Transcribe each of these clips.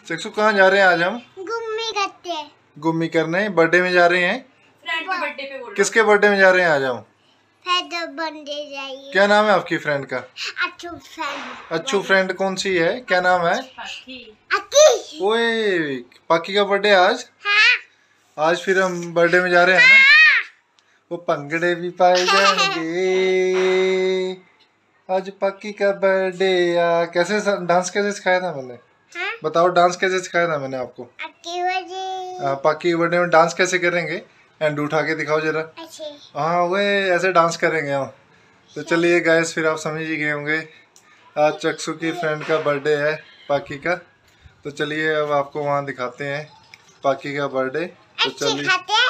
चक्षु कहाँ जा रहे हैं आज हम? गुम्मी करने। बर्थडे में जा रहे हैं। फ्रेंड के बर्थडे पे बोलो। किसके बर्थडे में जा रहे हैं आज हम? जाइए। क्या नाम है आपकी फ्रेंड का? अच्छू फ्रेंड कौन सी है? क्या नाम है? ओए पाखी का बर्थडे आज? हाँ। आज फिर हम बर्थडे में जा रहे हैं ना? वो पंगड़े भी पाए जाएंगे। आज पाखी का बर्थडे। कैसे डांस कैसे सिखाया था मैंने? हाँ? बताओ डांस कैसे सिखाया था मैंने आपको? पाखी के बर्थडे में डांस कैसे करेंगे? एंड उठा के दिखाओ जरा। हाँ वे ऐसे डांस करेंगे हम। तो चलिए गाइस फिर आप समझ ही गए होंगे आज चक्षु की फ्रेंड का बर्थडे है पाखी का। तो चलिए अब आपको वहाँ दिखाते हैं पाखी का बर्थडे। तो चलिए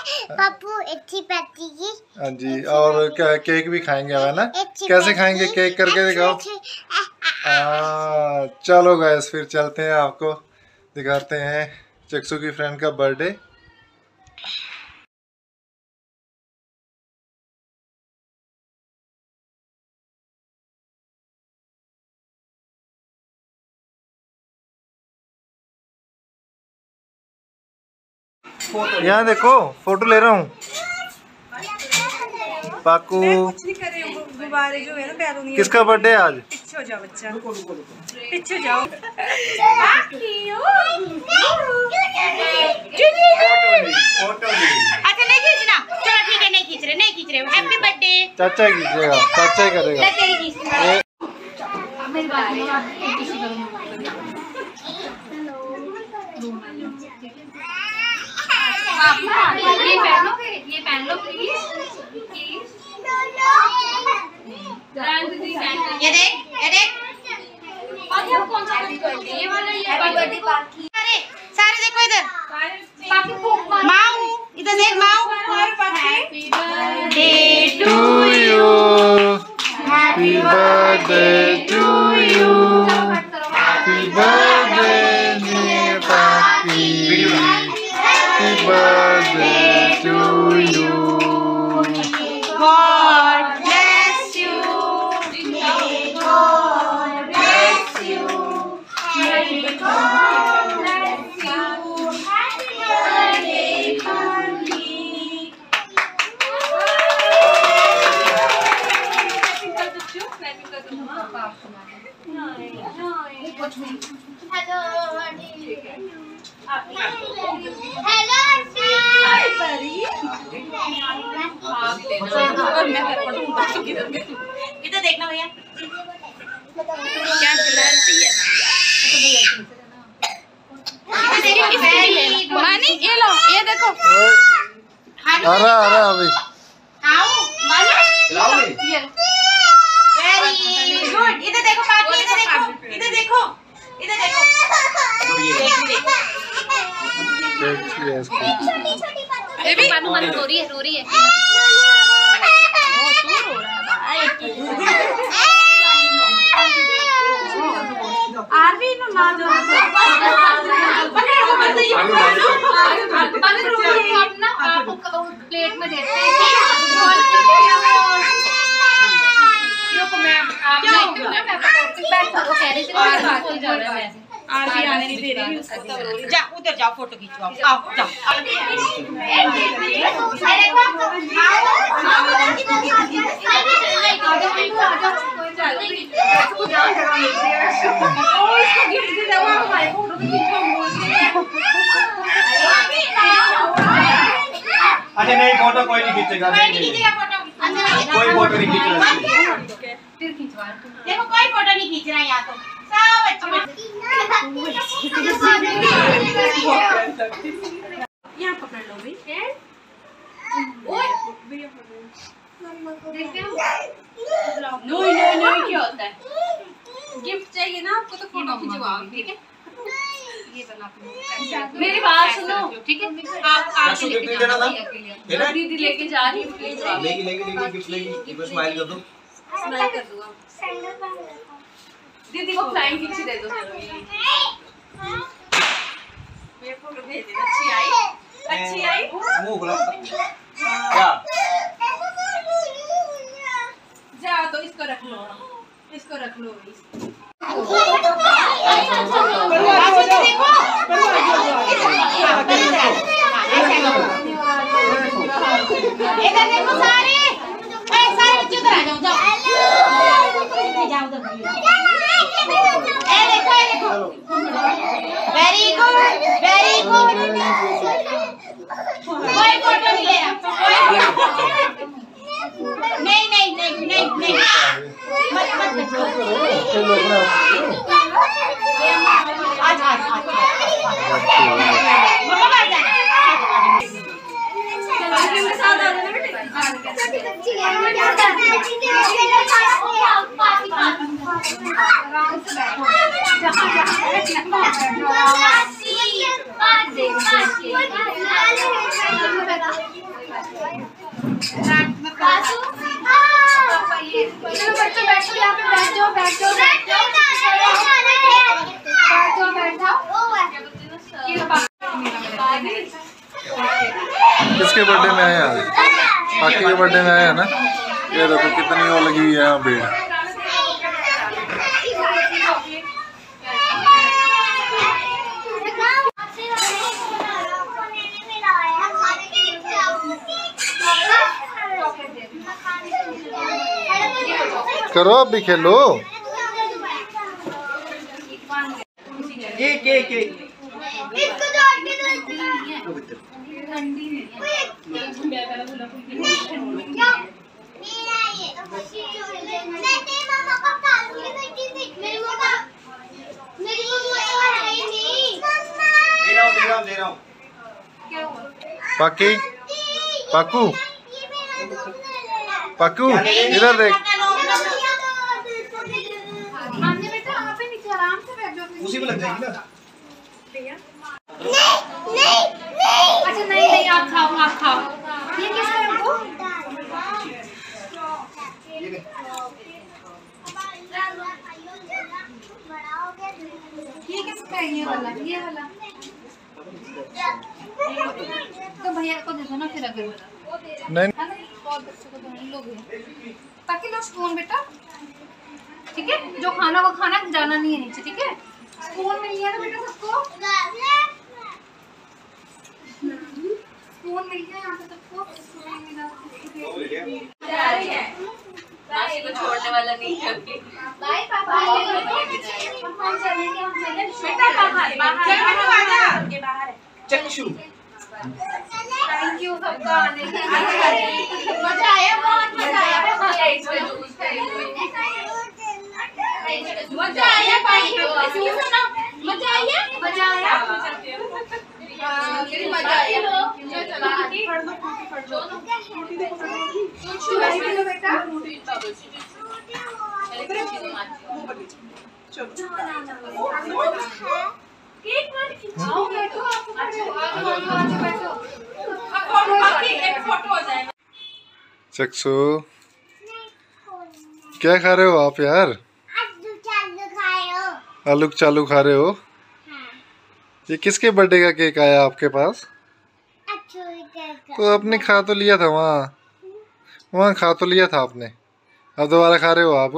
हाँ जी, और केक भी खाएंगे है ना? कैसे खाएंगे केक करके दिखाओ। चलो गाइस फिर चलते हैं, आपको दिखाते हैं चक्षु की फ्रेंड का बर्थडे। यहाँ देखो फोटो ले रहा हूँ। पाकू गुब्बारे जो है ना पैरों में। किसका बर्थडे है आज? पीछे हो जाओ बच्चा, पीछे जाओ। अच्छा नहीं खींचना, चलो ठीक है नहीं खींच रहे। Happy birthday. चाचा खींचेगा, चाचा ही करेगा। ये पहन लो प्लीज। ये देख कौन सा ये वाला? अरे सारे देखो इधर। माऊ इधर देख, Mau. Happy birthday to you, happy birthday to you, happy birthday dear Pakhi, happy birthday to you. God bless you. May God bless you. May God bless you. Happy birthday, Pakhi. इधर देखना भैया क्या खिलाती है। मानी ये लो, ये देखो। अरे अभी वेरी गुड। इधर देखो पाखी, इधर देखो, इधर देखो, इधर देखो। ये भी मानू रो रही है। आरवी नो ना जो अपना आपको प्लेट में देते हैं। आरवी आने नहीं दे रही, जा उधर जाओ फोटो खिंचवाओ। आओ जाओ। अच्छा नहीं फोटो कोई नहीं खींचेगा, कोई फोटो नहीं खींचेगा। देखो कोई फोटो नहीं खींच रहा है यहाँ तो सब अच्छे। यहाँ पकड़ लो भाई। नहीं क्या होता है? गिफ्ट चाहिए ना आपको तो फोटो खिंचवाओ, ठीक है? ये बना मेरी बात सुनो, ठीक है? आप दीदी लेके जा रही है, लेगी गिफ्ट लेगी, बस स्माइल कर दो। स्माइल कर दूंगा। दीदी को फ्लाइंग किस दे दो। मेरे फोटो भेज दे। अच्छी आई मुंह खुला क्या? जा तो इसको रख लो। देखो इधर देखो सारे, सारे बच्चे उधर आ जाओ, जाओ जाओ उधर। ए देखो वेरी गुड वेरी गुड। कोई फोटो नहीं ले रहा, नहीं नहीं नहीं नहीं नहीं मत मत आज आज किसके बर्थडे में आए आज? पाकी के बर्थडे में आए हैं ना। ये देखो कितनी वो लगी हुई है यहाँ भीड़। करो अब भी खेलो। पाकी पाकू पाकू इधर देख। उसी में लग जाएगी ना। अच्छा नहीं नहीं आप खाओ आप खाओ। ये किसका है वो? ये किसका है? ये वाला ये वाला। तो भैया को दे दो ना फिर अगर नहीं बहुत बच्चों को दोनों लोग हैं। ताकि लो स्पून बेटा, ठीक है? जो खाना वो खाना जाना नहीं है नीचे, ठीक है? स्पून मिल गया ना बेटा सबको? स्पून मिल गया यहाँ पे सबको? स्पून मिला को छोड़ने वाला नहीं है। बाय पापा। हम चलेंगे बेटा बाहर बाहर चक्षु। थैंक यू सबका आने के लिए। मजा आया, बहुत मजा आया। मजा आया पानी में सुनो, मजा आया मजा आया मजा आया। चलो बेटा केक मत खिंचाओ, बैठो आप बैठो। एक फोटो हो जाएगा। चक्षु क्या खा रहे हो आप यार? आलू चालू खा रहे हो? ये किसके बर्थडे का केक आया आपके पास? तो आपने खा तो लिया था वहाँ खा तो लिया था आपने, अब दोबारा खा रहे हो आप?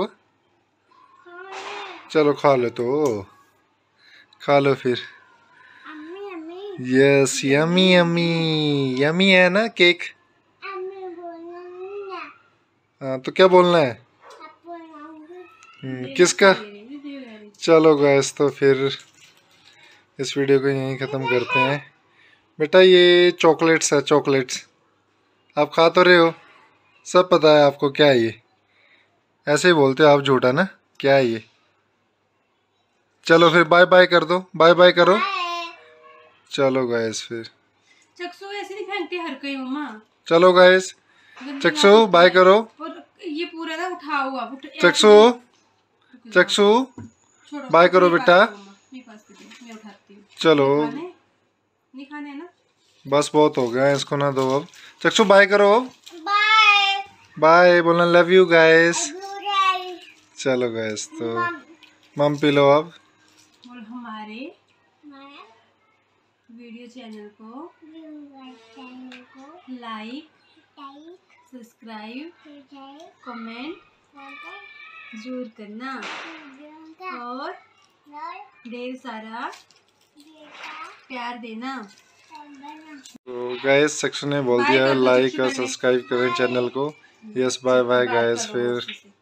चलो खा लो तो, खा लो फिर। यस यमी यमी यमी है ना केक? हाँ तो क्या बोलना है? किसका? चलो गाइस तो फिर इस वीडियो को यहीं ख़त्म करते हैं। बेटा ये चॉकलेट्स है, चॉकलेट्स आप खा तो रहे हो, सब पता है आपको क्या है ये, ऐसे ही बोलते हो आप झूठा ना, क्या है ये? चलो फिर बाय बाय कर दो, बाय बाय करो। चलो गाइस फिर चक्षु ऐसे नहीं फेंकते हर कोई मम्मा। चलो गाइस चक्षु बाय करो। और ये पूरा ना उठाओ आप। चक्षु चक्षु बाय करो बेटा। मैं उठाती हूँ। चलो नहीं खाने ना, बस बहुत हो गया, इसको ना दो अब। चक्षु बाय करो। बाय बाय बोलना, लव यू गाइस। चलो गाइस तो मम पी लो अब। और हमारे वीडियो चैनल को लाइक सब्सक्राइब कमेंट जरूर करना और ढेर सारा प्यार देना। गाइस सेक्शन ने बोल दिया लाइक और सब्सक्राइब करें चैनल को। यस बाय बाय गाइस फिर